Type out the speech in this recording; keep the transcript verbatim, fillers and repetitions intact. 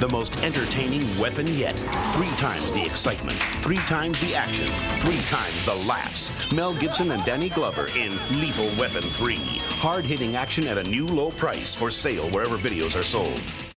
The most entertaining weapon yet. Three times the excitement, three times the action, three times the laughs. Mel Gibson and Danny Glover in Lethal Weapon three. Hard-hitting action at a new low price. For sale wherever videos are sold.